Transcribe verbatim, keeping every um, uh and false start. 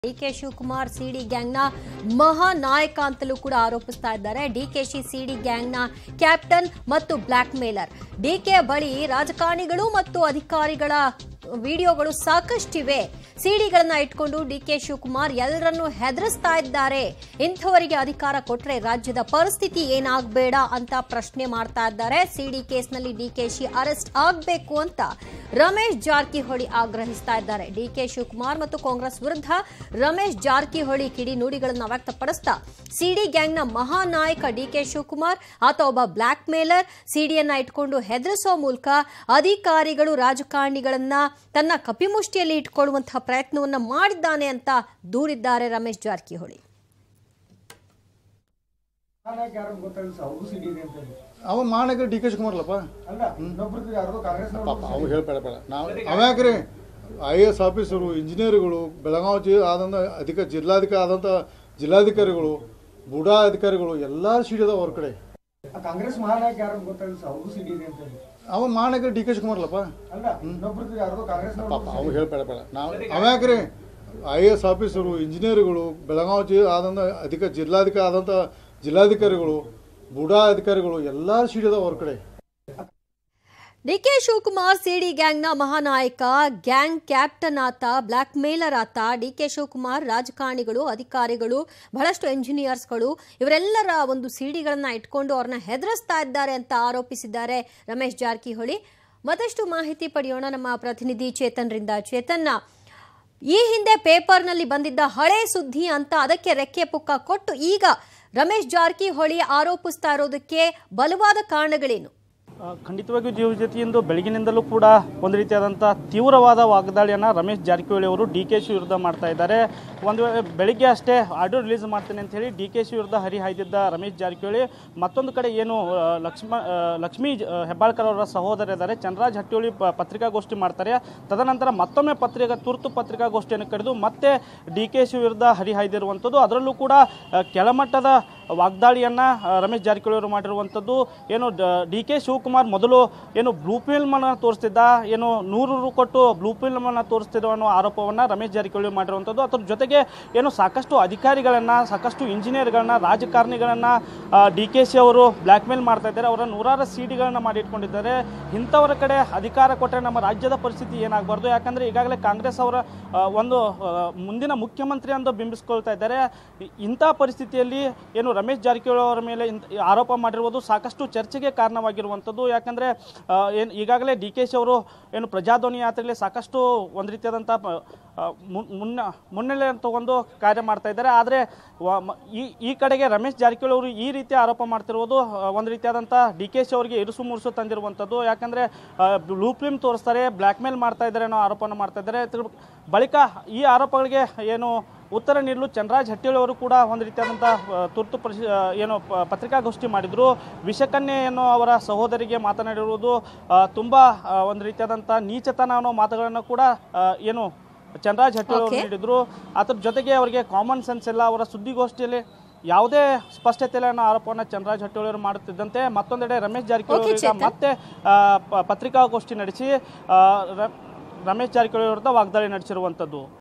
DK Shivakumar CD ಗ್ಯಾಂಗ್ನ ಮಹಾ ನಾಯಕ ಅಂತಲೂ ಕೂಡ ಆರೋಪಿಸ್ತಾ ಇದ್ದಾರೆ. ಡಿಕೆಶಿ ಸಿಡಿ ಗ್ಯಾಂಗ್ನ ಕ್ಯಾಪ್ಟನ್ ಮತ್ತು ಬ್ಲಾಕ್ ಮೇಲರ್. ಡಿಕೆ ಬಳಿ ರಾಜಕಾರಣಿಗಳು ಮತ್ತು ಅಧಿಕಾರಿಗಳ ವಿಡಿಯೋಗಳು ಸಾಕಷ್ಟಿವೆ. ಸಿಡಿಗಳನ್ನ ಇಟ್ಕೊಂಡು ಡಿಕೆ ಶಿವಕುಮಾರ್ ಎಲ್ಲರನ್ನೂ ಹೆದರಿಸ್ತಾ ಇದ್ದಾರೆ. ಇಂಥವರಿಗೆ ಅಧಿಕಾರ ಕೊಟ್ರೆ ರಾಜ್ಯದ ಪರಿಸ್ಥಿತಿ ಏನಾಗಬೇಡ ಅಂತ ಪ್ರಶ್ನೆ ಮಾಡ್ತಾ ಇದ್ದಾರೆ. ಸಿಡಿ ಕೇಸ್ನಲ್ಲಿ ಡಿಕೆಶಿ ಅರೆಸ್ಟ್ ಆಗಬೇಕು ಅಂತ ರಮೇಶ್ ಜಾರಕಿಹೊಳಿ ಆಗ್ರಹಿಸ್ತಾ ಇದ್ದಾರೆ. ಡಿಕೆ ಶಿವಕುಮಾರ್ ಮತ್ತು ಕಾಂಗ್ರೆಸ್ ವಿರುದ್ಧ ರಮೇಶ್ ಜಾರಕಿಹೊಳಿ ಕಿಡಿ ನುಡಿಗಳನ್ನು ವ್ಯಕ್ತಪಡಿಸ್ತಾ ಸಿಡಿ ಗ್ಯಾಂಗ್ನ ಮಹಾನಾಯಕ ಡಿಕೆ ಶಿವಕುಮಾರ್ ಆತ ಒಬ್ಬ ಬ್ಲಾಕ್ ಮೇಲರ್, ಸಿಡಿಯನ್ನ ಇಟ್ಕೊಂಡು ಹೆದರಿಸೋ ಮೂಲಕ ಅಧಿಕಾರಿಗಳು ರಾಜಕಾರಣಿಗಳನ್ನ ತನ್ನ ಕಪಿಮುಷ್ಟಿಯಲ್ಲಿ ಇಟ್ಕೊಳ್ಳುವಂತಹ ಪ್ರಯತ್ನವನ್ನ ಮಾಡಿದ್ದಾನೆ ಅಂತ ದೂರಿದ್ದಾರೆ ರಮೇಶ್ ಜಾರಕಿಹೊಳಿ. ಅವ ಮಾಡಕ್ಕೆ ಡಿ ಕೆ ಶಿವಕುಮಾರ್ ಅಲ್ಲಪ್ಪ, ಅವು ಹೇಳ್ಬೇಡ ಬೇಡ. ನಾವು ಅವ್ಯಾಕ್ರಿ ಐ ಎ ಎಸ್ ಆಫೀಸರು, ಇಂಜಿನಿಯರ್ಗಳು, ಬೆಳಗಾವಿ ಆದಂಥ ಅಧಿಕ ಜಿಲ್ಲಾಧಿಕಾರಿ ಆದಂಥ ಜಿಲ್ಲಾಧಿಕಾರಿಗಳು, ಬುಡಾ ಅಧಿಕಾರಿಗಳು ಎಲ್ಲರೂ ಸಿಡಿದ ಅವ್ರ ಕಡೆ. ಕಾಂಗ್ರೆಸ್ ಮಹಾನಾಯಕ ಯಾರು ಗೊತ್ತಾಗಿಲ್ಲ, ಅವರು ಸಿಡಿ ಇದೆ ಅಂತ. ಅವ ಮಾಡಕ್ಕೆ ಡಿ ಕೆ ಶಿವಕುಮಾರ್ ಅಲ್ಲಪ್ಪ, ಅವು ಹೇಳ್ಬೇಡ ಬೇಡ. ನಾವು ಅವ್ಯಾಕ್ರಿ ಐ ಎ ಎಸ್ ಆಫೀಸರು, ಇಂಜಿನಿಯರ್ಗಳು, ಬೆಳಗಾವಿ ಆದಂಥ ಅಧಿಕ ಜಿಲ್ಲಾಧಿಕಾರಿ ಆದಂಥ ಜಿಲ್ಲಾಧಿಕಾರಿಗಳು, ಬುಡಾ ಅಧಿಕಾರಿಗಳು ಎಲ್ಲರೂ ಸಿಡಿದ ಅವ್ರ ಕಡೆ. ಡಿಕೆ ಶಿವಕುಮಾರ್ ಸಿಡಿ ಗ್ಯಾಂಗ್ನ ಮಹಾನಾಯಕ, ಗ್ಯಾಂಗ್ ಕ್ಯಾಪ್ಟನ್ ಆತ, ಬ್ಲಾಕ್ ಮೇಲರ್ ಆತ. ಡಿಕೆ ಶಿವಕುಮಾರ್ ರಾಜಕಾರಣಿಗಳು, ಅಧಿಕಾರಿಗಳು, ಬಹಳಷ್ಟು ಎಂಜಿನಿಯರ್ಸ್ಗಳು ಇವರೆಲ್ಲರ ಒಂದು ಸಿಡಿಗಳನ್ನ ಇಟ್ಕೊಂಡು ಅವ್ರನ್ನ ಹೆದರಿಸ್ತಾ ಇದ್ದಾರೆ ಅಂತ ಆರೋಪಿಸಿದ್ದಾರೆ ರಮೇಶ್ ಜಾರಕಿಹೊಳಿ. ಮತ್ತಷ್ಟು ಮಾಹಿತಿ ಪಡೆಯೋಣ ನಮ್ಮ ಪ್ರತಿನಿಧಿ ಚೇತನ್ರಿಂದ. ಚೇತನ್, ಈ ಹಿಂದೆ ಪೇಪರ್ನಲ್ಲಿ ಬಂದಿದ್ದ ಹಳೆ ಸುದ್ದಿ ಅಂತ ಅದಕ್ಕೆ ರೆಕ್ಕೆ ಪುಕ್ಕ ಕೊಟ್ಟು ಈಗ ರಮೇಶ್ ಜಾರಕಿಹೊಳಿ ಆರೋಪಿಸ್ತಾ ಇರೋದಕ್ಕೆ ಬಲವಾದ ಕಾರಣಗಳೇನು? ಖಂಡಿತವಾಗಿಯೂ ಜೀವ ಜೊತೆಯಿಂದ ಬೆಳಗಿನಿಂದಲೂ ಕೂಡ ಒಂದು ರೀತಿಯಾದಂಥ ತೀವ್ರವಾದ ವಾಗ್ದಾಳಿಯನ್ನು ರಮೇಶ್ ಜಾರಕಿಹೊಳಿ ಅವರು ಡಿ ಕೆ ಶಿ ವಿರುದ್ಧ ಮಾಡ್ತಾ ಇದ್ದಾರೆ. ಒಂದು ವೇಳೆ ಬೆಳಿಗ್ಗೆ ಅಷ್ಟೇ ಆಡಿಯೋ ರಿಲೀಸ್ ಮಾಡ್ತೇನೆ ಅಂತ ಹೇಳಿ ಡಿ ಕೆ ಶಿ ವಿರುದ್ಧ ಹರಿಹಾಯ್ದಿದ್ದ ರಮೇಶ್ ಜಾರಕಿಹೊಳಿ ಮತ್ತೊಂದು ಕಡೆ ಏನು ಲಕ್ಷ್ಮ ಲಕ್ಷ್ಮೀ ಹೆಬ್ಬಾಳ್ಕರ್ ಅವರ ಸಹೋದರ ಇದ್ದಾರೆ ಚಂದ್ರರಾಜ್ ಹಟ್ಟಿಹೊಳಿ ಪತ್ರಿಕಾಗೋಷ್ಠಿ ಮಾಡ್ತಾರೆ. ತದನಂತರ ಮತ್ತೊಮ್ಮೆ ಪತ್ರಿಕಾ ತುರ್ತು ಪತ್ರಿಕಾಗೋಷ್ಠಿಯನ್ನು ಕರೆದು ಮತ್ತೆ ಡಿ ಕೆ ಶಿ ವಿರುದ್ಧ ಹರಿಹಾಯ್ದಿರುವಂಥದ್ದು. ಅದರಲ್ಲೂ ಕೂಡ ಕೆಳಮಟ್ಟದ ವಾಗ್ದಾಳಿಯನ್ನು ರಮೇಶ್ ಜಾರಕಿಹೊಳಿ ಅವರು ಮಾಡಿರುವಂಥದ್ದು. ಏನು ಡಿ ಕೆ ಶಿವಕುಮಾರ್ ಮೊದಲು ಏನು ಬ್ಲೂ ಫಿಲ್ಮನ್ನು ತೋರಿಸ್ತಿದ್ದ, ಏನು ನೂರು ರು ಕೊಟ್ಟು ಬ್ಲೂ ಫಿಲ್ಮನ್ನು ತೋರಿಸ್ತಿದ್ದ ಅನ್ನೋ ಆರೋಪವನ್ನು ರಮೇಶ್ ಜಾರಕಿಹೊಳಿ ಮಾಡಿರುವಂಥದ್ದು. ಅದ್ರ ಜೊತೆಗೆ ಏನು ಸಾಕಷ್ಟು ಅಧಿಕಾರಿಗಳನ್ನು, ಸಾಕಷ್ಟು ಇಂಜಿನಿಯರ್ಗಳನ್ನ, ರಾಜಕಾರಣಿಗಳನ್ನು ಡಿ ಕೆ ಶಿ ಅವರು ಬ್ಲ್ಯಾಕ್ ಮೇಲ್ ಮಾಡ್ತಾ ಇದ್ದಾರೆ. ಅವರ ನೂರಾರು ಸಿ ಡಿಗಳನ್ನು ಮಾಡಿಟ್ಕೊಂಡಿದ್ದಾರೆ. ಇಂಥವರ ಕಡೆ ಅಧಿಕಾರ ಕೊಟ್ಟರೆ ನಮ್ಮ ರಾಜ್ಯದ ಪರಿಸ್ಥಿತಿ ಏನಾಗಬಾರ್ದು, ಯಾಕಂದರೆ ಈಗಾಗಲೇ ಕಾಂಗ್ರೆಸ್ ಅವರ ಒಂದು ಮುಂದಿನ ಮುಖ್ಯಮಂತ್ರಿ ಅಂತ ಬಿಂಬಿಸ್ಕೊಳ್ತಾ ಇದ್ದಾರೆ. ಇಂಥ ಪರಿಸ್ಥಿತಿಯಲ್ಲಿ ಏನು ರಮೇಶ್ ಜಾರಕಿಹೊಳಿ ಅವರ ಮೇಲೆ ಆರೋಪ ಮಾಡಿರುವುದು ಸಾಕಷ್ಟು ಚರ್ಚೆಗೆ ಕಾರಣವಾಗಿರುವಂಥದ್ದು. ಯಾಕಂದರೆ ಏನು ಈಗಾಗಲೇ ಡಿ ಕೆ ಶಿ ಅವರು ಏನು ಪ್ರಜಾಧ್ವನಿ ಯಾತ್ರೆಯಲ್ಲಿ ಸಾಕಷ್ಟು ಒಂದು ರೀತಿಯಾದಂಥ ಮುನ್ನ ಮುನ್ನೆಲೆ ತಗೊಂಡು ಕಾರ್ಯ ಮಾಡ್ತಾ ಇದ್ದಾರೆ. ಆದರೆ ಈ ಈ ಕಡೆಗೆ ರಮೇಶ್ ಜಾರಕಿಹೊಳಿ ಅವರು ಈ ರೀತಿ ಆರೋಪ ಮಾಡ್ತಿರುವುದು ಒಂದು ರೀತಿಯಾದಂಥ ಡಿ ಕೆ ಶಿ ಅವರಿಗೆ ಇರುಸು ಮುರುಸು ತಂದಿರುವಂಥದ್ದು. ಯಾಕಂದರೆ ಬ್ಲೂ ಫಿಲ್ಮ್ ತೋರಿಸ್ತಾರೆ, ಬ್ಲ್ಯಾಕ್ ಮೇಲ್ ಮಾಡ್ತಾ ಇದ್ದಾರೆ ಅನ್ನೋ ಆರೋಪನ ಮಾಡ್ತಾ ಇದ್ದಾರೆ. ಬಳಿಕ ಈ ಆರೋಪಗಳಿಗೆ ಏನು ಉತ್ತರ ನೀಡಲು ಚಂದ್ರರಾಜ್ ಹಟ್ಟಿಹೊಳಿ ಅವರು ಕೂಡ ಒಂದು ರೀತಿಯಾದಂಥ ತುರ್ತು ಪರಿಶೀ ಏನು ಪತ್ರಿಕಾಗೋಷ್ಠಿ ಮಾಡಿದರು. ವಿಷಕನ್ಯೆ ಅನ್ನೋ ಅವರ ಸಹೋದರಿಗೆ ಮಾತನಾಡಿರುವುದು ತುಂಬ ಒಂದು ರೀತಿಯಾದಂಥ ನೀಚತನ ಅನ್ನೋ ಮಾತುಗಳನ್ನು ಕೂಡ ಏನು ಚಂದ್ರರಾಜ್ ಹಟ್ಟಿಹೊಳಿ ಅವರು ನೀಡಿದರು. ಅದರ ಜೊತೆಗೆ ಅವರಿಗೆ ಕಾಮನ್ ಸೆನ್ಸ್ ಇಲ್ಲ, ಅವರ ಸುದ್ದಿಗೋಷ್ಠಿಯಲ್ಲಿ ಯಾವುದೇ ಸ್ಪಷ್ಟತೆ ಇಲ್ಲ ಅನ್ನೋ ಆರೋಪವನ್ನು ಚಂದ್ರರಾಜ್ ಹಟ್ಟಿಹೊಳಿ ಅವರು ಮಾಡುತ್ತಿದ್ದಂತೆ ಮತ್ತೊಂದೆಡೆ ರಮೇಶ್ ಜಾರಕಿಹೊಳಿ ಈಗ ಮತ್ತೆ ಪತ್ರಿಕಾಗೋಷ್ಠಿ ನಡೆಸಿ ರಮೇಶ್ ಜಾರಕಿಹೊಳಿ ವಿರುದ್ಧ ವಾಗ್ದಾಳಿ ನಡೆಸಿರುವಂಥದ್ದು.